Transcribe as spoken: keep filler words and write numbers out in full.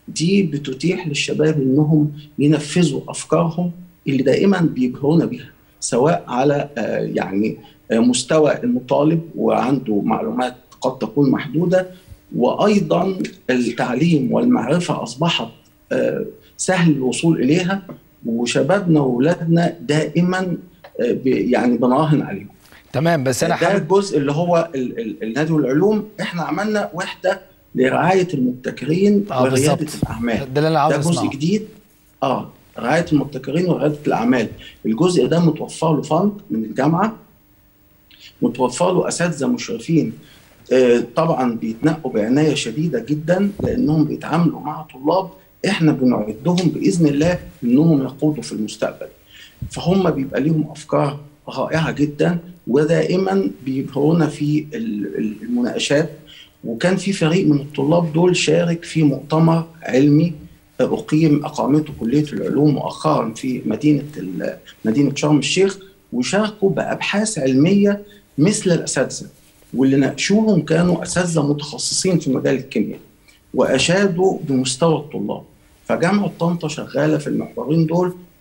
دي بتتيح للشباب انهم ينفذوا افكارهم اللي دائما بيجهرون بها، سواء على آه، يعني آه، مستوى المطالب وعنده معلومات قد تكون محدوده، وايضا التعليم والمعرفه اصبحت آه، سهل الوصول اليها، وشبابنا واولادنا دائما آه، ب- يعني بنراهن عليهم. تمام، بس انا ده حابب. الجزء اللي هو ال- ال- النادي والعلوم. احنا عملنا وحده لرعايه المبتكرين اه ورياده بالظبط، الاعمال. ده اللي انا ده عاوز جزء اسمعه. جديد. اه رعايه المبتكرين ورياده الاعمال. الجزء ده متوفر له فند من الجامعه، متوفر له اساتذه مشرفين آه، طبعا بيتنقوا بعنايه شديده جدا، لانهم بيتعاملوا مع طلاب احنا بنعدهم باذن الله انهم يقودوا في المستقبل. فهم بيبقى ليهم افكار رائعه جدا، ودائما بيظهرونا في ال- ال- المناقشات. وكان في فريق من الطلاب دول شارك في مؤتمر علمي اقيم اقامته كليه العلوم مؤخرا في مدينه ال- مدينه شرم الشيخ، وشاركوا بابحاث علميه مثل الاساتذه، واللي ناقشوهم كانوا اساتذه متخصصين في مجال الكيمياء، واشادوا بمستوى الطلاب. فجامعه طنطا شغاله في المحورين دول